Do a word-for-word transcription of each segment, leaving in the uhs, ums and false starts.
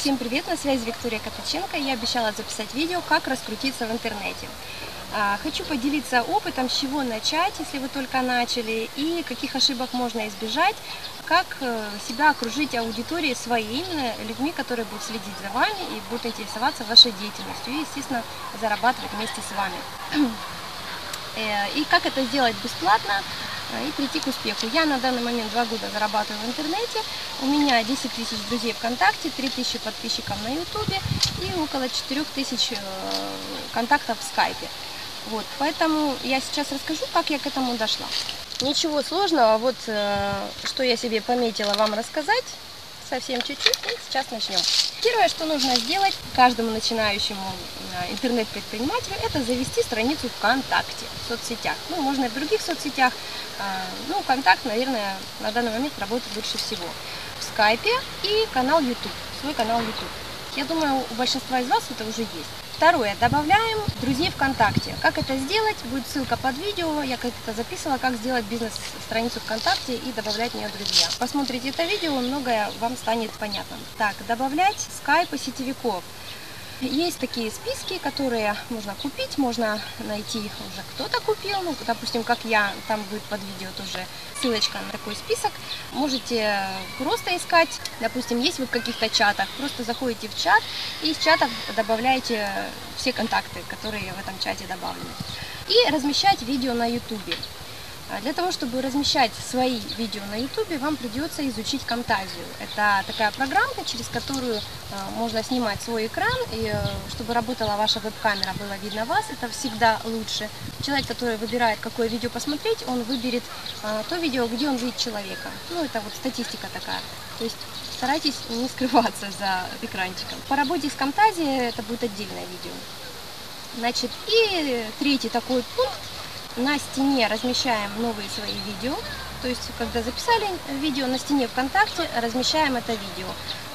Всем привет, на связи Виктория Коточенко. Я обещала записать видео, как раскрутиться в интернете. Хочу поделиться опытом, с чего начать, если вы только начали, и каких ошибок можно избежать, как себя окружить аудиторией своей, именно людьми, которые будут следить за вами и будут интересоваться вашей деятельностью и, естественно, зарабатывать вместе с вами. И как это сделать бесплатно и прийти к успеху. Я на данный момент два года зарабатываю в интернете, у меня десять тысяч друзей ВКонтакте, три тысячи подписчиков на ютубе и около четырёх тысяч контактов в скайпе. Вот, поэтому я сейчас расскажу, как я к этому дошла. Ничего сложного, вот что я себе пометила вам рассказать, совсем чуть-чуть, и сейчас начнем. Первое, что нужно сделать каждому начинающему интернет-предпринимателю, это завести страницу ВКонтакте, в соцсетях. Ну, можно и в других соцсетях, ну, ВКонтакт, наверное, на данный момент работает лучше всего. В скайпе и канал YouTube, свой канал YouTube. Я думаю, у большинства из вас это уже есть. Второе. Добавляем друзей ВКонтакте. Как это сделать? Будет ссылка под видео. Я как-то записывала, как сделать бизнес-страницу ВКонтакте и добавлять в нее друзья. Посмотрите это видео, многое вам станет понятно. Так, добавлять скайп и сетевиков. Есть такие списки, которые можно купить, можно найти уже кто-то купил, ну, допустим, как я, там будет под видео тоже ссылочка на такой список. Можете просто искать, допустим, есть вы в каких-то чатах, просто заходите в чат и из чата добавляете все контакты, которые в этом чате добавлены. И размещать видео на ютубе. Для того, чтобы размещать свои видео на ютубе, вам придется изучить Camtasia. Это такая программка, через которую можно снимать свой экран, и чтобы работала ваша веб-камера, было видно вас, это всегда лучше. Человек, который выбирает, какое видео посмотреть, он выберет то видео, где он видит человека. Ну, это вот статистика такая. То есть старайтесь не скрываться за экранчиком. По работе с Camtasia это будет отдельное видео. Значит, и третий такой пункт. На стене размещаем новые свои видео, то есть когда записали видео на стене ВКонтакте, размещаем это видео.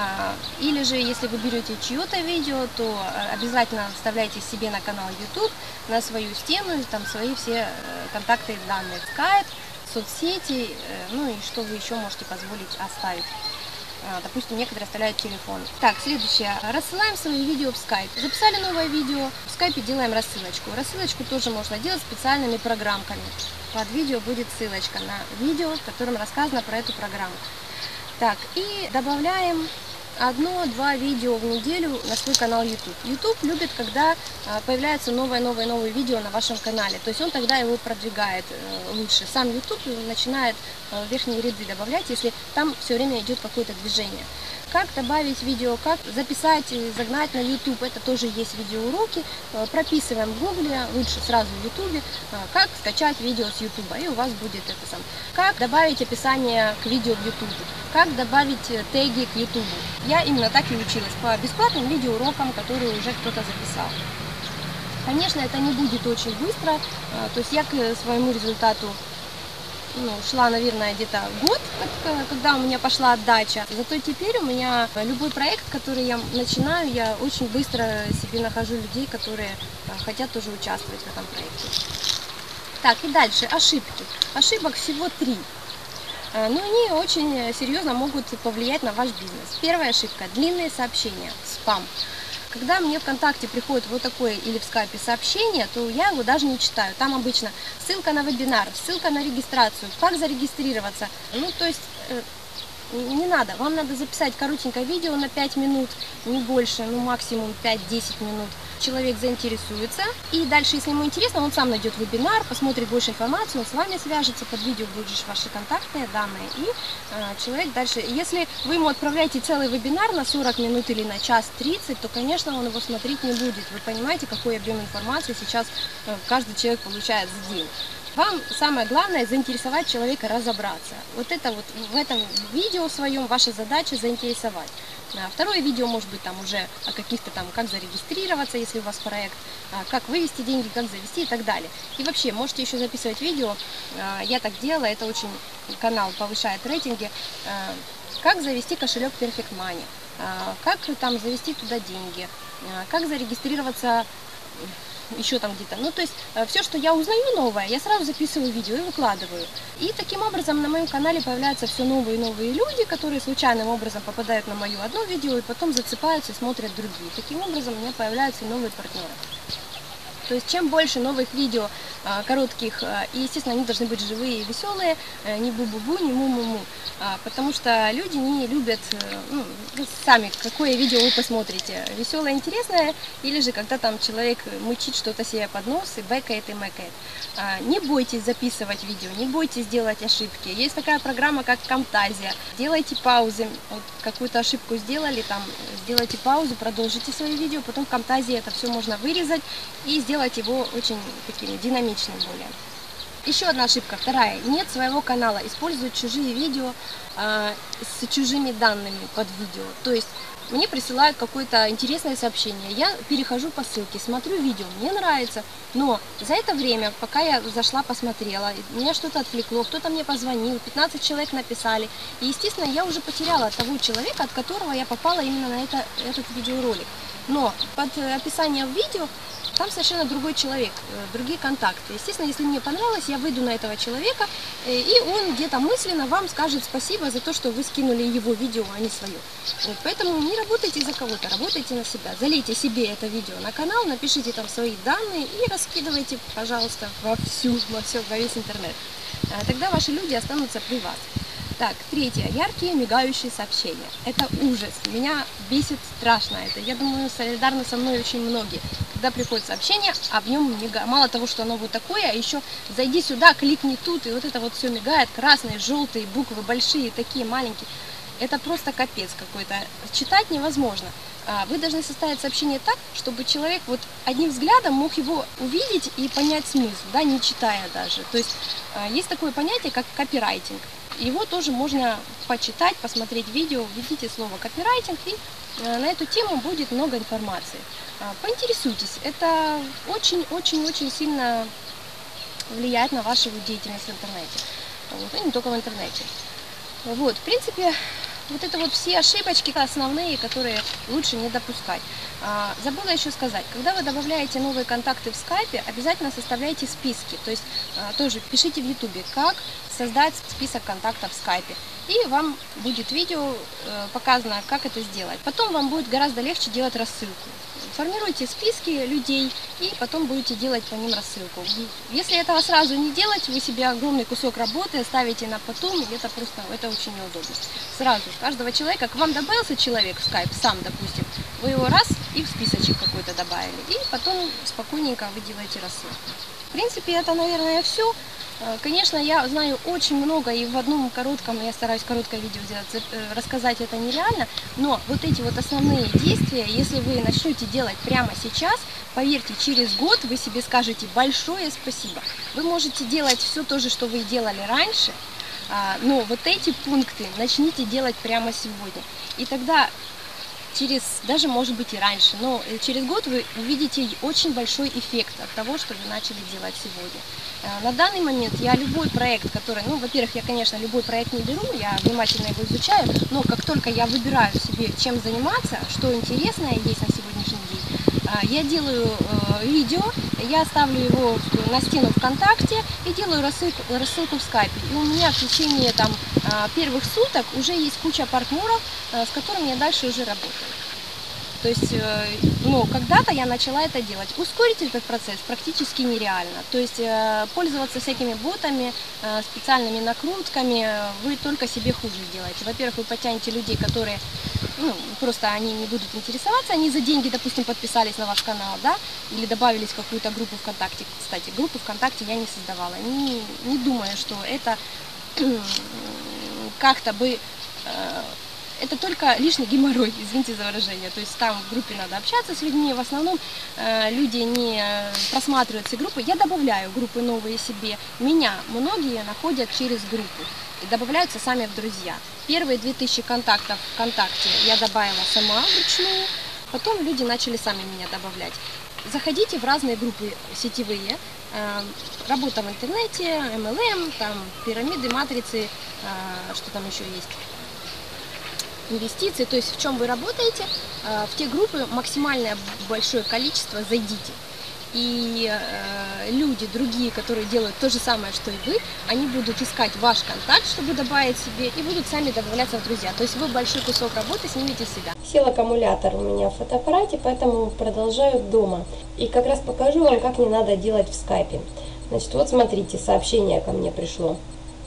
Или же, если вы берете чье-то видео, то обязательно вставляйте себе на канал YouTube, на свою стену, там свои все контакты и данные, скайп, соцсети, ну и что вы еще можете позволить оставить. Допустим, некоторые оставляют телефон. Так, следующее. Рассылаем свои видео в скайп. Записали новое видео, в скайпе делаем рассылочку. Рассылочку тоже можно делать специальными программками. Под видео будет ссылочка на видео, в котором рассказано про эту программу. Так, и добавляем одно-два видео в неделю на свой канал YouTube. YouTube любит, когда появляются новые-новые-новые видео на вашем канале. То есть он тогда его продвигает лучше. Сам YouTube начинает в верхние ряды добавлять, если там все время идет какое-то движение. Как добавить видео, как записать и загнать на YouTube, это тоже есть видеоуроки. Прописываем в Гугле, лучше сразу в YouTube, как скачать видео с YouTube, и у вас будет это сам. Как добавить описание к видео в YouTube, как добавить теги к YouTube. Я именно так и училась, по бесплатным видеоурокам, которые уже кто-то записал. Конечно, это не будет очень быстро, то есть я к своему результату Ну, шла, наверное, где-то год, когда у меня пошла отдача. Зато теперь у меня любой проект, который я начинаю, я очень быстро себе нахожу людей, которые хотят тоже участвовать в этом проекте. Так, и дальше ошибки. Ошибок всего три. Но они очень серьезно могут повлиять на ваш бизнес. Первая ошибка – длинные сообщения, спам. Когда мне ВКонтакте приходит вот такое или в скайпе сообщение, то я его даже не читаю. Там обычно ссылка на вебинар, ссылка на регистрацию, как зарегистрироваться. Ну, то есть не надо. Вам надо записать коротенькое видео на пять минут, не больше, ну максимум пять-десять минут. Человек заинтересуется, и дальше, если ему интересно, он сам найдет вебинар, посмотрит больше информации, он с вами свяжется, под видео будут ваши контактные данные, и э, человек дальше, если вы ему отправляете целый вебинар на сорок минут или на час тридцать, то, конечно, он его смотреть не будет. Вы понимаете, какой объем информации сейчас э, каждый человек получает за день. Вам самое главное заинтересовать человека, разобраться. Вот это вот в этом видео своем ваша задача заинтересовать. Второе видео может быть там уже о каких-то там, как зарегистрироваться, если у вас проект, как вывести деньги, как завести и так далее. И вообще можете еще записывать видео, я так делала, это очень канал повышает рейтинги, как завести кошелек Perfect Money, как там завести туда деньги, как зарегистрироваться еще там где-то. Ну, то есть все, что я узнаю новое, я сразу записываю видео и выкладываю. И таким образом на моем канале появляются все новые и новые люди, которые случайным образом попадают на мое одно видео и потом зацепаются и смотрят другие. Таким образом у меня появляются новые партнеры. То есть чем больше новых видео а, коротких, а, и, естественно, они должны быть живые и веселые, а, не бу-бу-бу, не му-му-му, а, потому что люди не любят, ну, сами, какое видео вы посмотрите, веселое, интересное, или же когда там человек мычит что-то себе под нос и бэкает и мэкает. А, не бойтесь записывать видео, не бойтесь делать ошибки. Есть такая программа, как Camtasia. Делайте паузы, вот какую-то ошибку сделали, там, сделайте паузу, продолжите свое видео, потом в Camtasia это все можно вырезать и сделать его очень таким динамичным более. Еще одна ошибка, вторая. Нет своего канала. Используют чужие видео э, с чужими данными под видео. То есть мне присылают какое-то интересное сообщение. Я перехожу по ссылке, смотрю видео, мне нравится. Но за это время, пока я зашла, посмотрела, меня что-то отвлекло, кто-то мне позвонил, пятнадцать человек написали. И, естественно, я уже потеряла того человека, от которого я попала именно на это, этот видеоролик. Но под описанием видео там совершенно другой человек, другие контакты. Естественно, если мне понравилось, я выйду на этого человека, и он где-то мысленно вам скажет спасибо за то, что вы скинули его видео, а не свое. Вот, поэтому не работайте за кого-то, работайте на себя. Залейте себе это видео на канал, напишите там свои данные и раскидывайте, пожалуйста, во всю, во все, во весь интернет. Тогда ваши люди останутся при вас. Так, третье. Яркие мигающие сообщения. Это ужас. Меня бесит страшно это. Я думаю, солидарны со мной очень многие. Когда приходит сообщение, а в нем мигает. Мало того, что оно вот такое, а еще зайди сюда, кликни тут, и вот это вот все мигает. Красные, желтые буквы, большие, такие маленькие. Это просто капец какой-то. Читать невозможно. Вы должны составить сообщение так, чтобы человек вот одним взглядом мог его увидеть и понять смысл, да, не читая даже. То есть есть такое понятие, как копирайтинг. Его тоже можно почитать, посмотреть видео, введите слово копирайтинг, и на эту тему будет много информации. Поинтересуйтесь, это очень-очень-очень сильно влияет на вашу деятельность в интернете, вот, и не только в интернете. Вот, в принципе, вот это вот все ошибочки основные, которые лучше не допускать. А, забыла еще сказать, когда вы добавляете новые контакты в скайпе, обязательно составляйте списки, то есть а, тоже пишите в ютубе, как создать список контактов в скайпе. И вам будет видео э, показано, как это сделать. Потом вам будет гораздо легче делать рассылку. Формируйте списки людей и потом будете делать по ним рассылку. Если этого сразу не делать, вы себе огромный кусок работы оставите на потом, и это просто это очень неудобно. Сразу, каждого человека, к вам добавился человек в скайп, сам, допустим, вы его раз и в списочек какой-то добавили, и потом спокойненько вы делаете рассылку. В принципе, это, наверное, все. Конечно, я знаю очень много, и в одном коротком, я стараюсь короткое видео сделать, рассказать это нереально, но вот эти вот основные действия, если вы начнете делать прямо сейчас, поверьте, через год вы себе скажете большое спасибо. Вы можете делать все то же, что вы делали раньше, но вот эти пункты начните делать прямо сегодня. И тогда через, даже может быть и раньше, но через год вы увидите очень большой эффект от того, что вы начали делать сегодня. На данный момент я любой проект, который, ну, во-первых, я, конечно, любой проект не беру, я внимательно его изучаю, но как только я выбираю себе, чем заниматься, что интересное есть на сегодняшний день, я делаю видео, я ставлю его на стену ВКонтакте и делаю рассылку, рассылку в скайпе. И у меня в течение там первых суток уже есть куча партнеров, с которыми я дальше уже работаю. То есть, ну, когда-то я начала это делать. Ускорить этот процесс практически нереально. То есть, пользоваться всякими ботами, специальными накрутками, вы только себе хуже сделаете. Во-первых, вы потянете людей, которые, ну, просто они не будут интересоваться, они за деньги, допустим, подписались на ваш канал, да, или добавились в какую-то группу ВКонтакте. Кстати, группу ВКонтакте я не создавала, не, не думаю, что это как-то бы... Это только лишний геморрой, извините за выражение. То есть там в группе надо общаться с людьми. В основном э, люди не просматривают все группы. Я добавляю группы новые себе. Меня многие находят через группу и добавляются сами в друзья. Первые две тысячи контактов ВКонтакте я добавила сама вручную. Потом люди начали сами меня добавлять. Заходите в разные группы сетевые. Э, работа в интернете, эм эл эм, там, пирамиды, матрицы, э, что там еще есть. Инвестиции, то есть в чем вы работаете, в те группы максимальное большое количество зайдите. и э, люди другие, которые делают то же самое, что и вы, они будут искать ваш контакт, чтобы добавить себе, и будут сами добавляться в друзья. То есть вы большой кусок работы снимете с себя. Сел аккумулятор у меня в фотоаппарате, поэтому продолжаю дома. И как раз покажу вам, как не надо делать в скайпе. Значит, вот смотрите, сообщение ко мне пришло.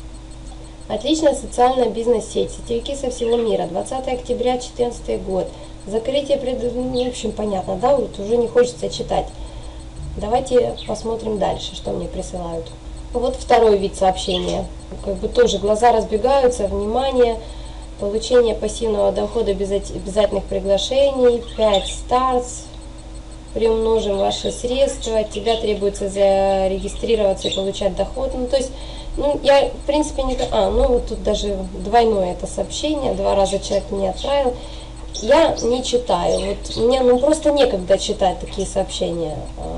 Отличная социальная бизнес-сеть, сетевики со всего мира, двадцатое октября две тысячи четырнадцатый год. Закрытие, пред... в общем, понятно, да, вот уже не хочется читать. Давайте посмотрим дальше, что мне присылают. Вот второй вид сообщения. Как бы тоже глаза разбегаются, внимание, получение пассивного дохода без обязательных приглашений, пять старс, приумножим ваши средства, от тебя требуется зарегистрироваться и получать доход. Ну, то есть, ну, я, в принципе, не... А, ну, вот тут даже двойное это сообщение, два раза человек мне отправил. Я не читаю, вот мне ну, просто некогда читать такие сообщения.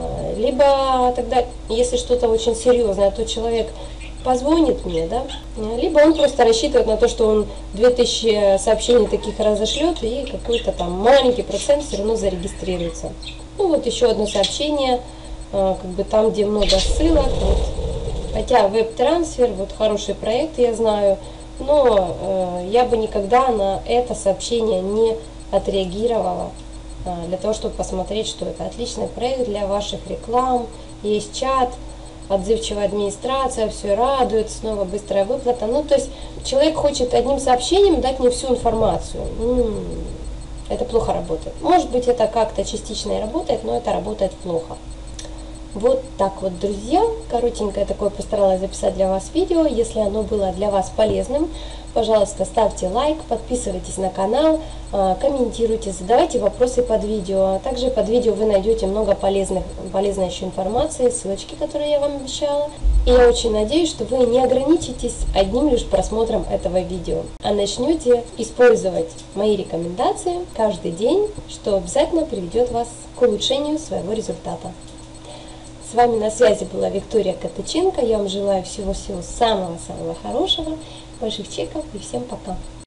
Либо тогда, если что-то очень серьезное, то человек позвонит мне, да, либо он просто рассчитывает на то, что он две тысячи сообщений таких разошлет, и какой-то там маленький процент все равно зарегистрируется. Ну вот еще одно сообщение, как бы там, где много ссылок, вот. Хотя веб-трансфер, вот хороший проект, я знаю, но э, я бы никогда на это сообщение не отреагировала, э, для того, чтобы посмотреть, что это отличный проект для ваших реклам, есть чат, отзывчивая администрация, все радует, снова быстрая выплата. Ну, то есть человек хочет одним сообщением дать мне всю информацию. М-м, это плохо работает. Может быть, это как-то частично и работает, но это работает плохо. Вот так вот, друзья, коротенькое такое постаралась записать для вас видео. Если оно было для вас полезным, пожалуйста, ставьте лайк, подписывайтесь на канал, комментируйте, задавайте вопросы под видео. Также под видео вы найдете много полезных, полезной еще информации, ссылочки, которые я вам обещала. И я очень надеюсь, что вы не ограничитесь одним лишь просмотром этого видео, а начнете использовать мои рекомендации каждый день, что обязательно приведет вас к улучшению своего результата. С вами на связи была Виктория Катыченко. Я вам желаю всего-всего самого-самого хорошего, больших чеков и всем пока.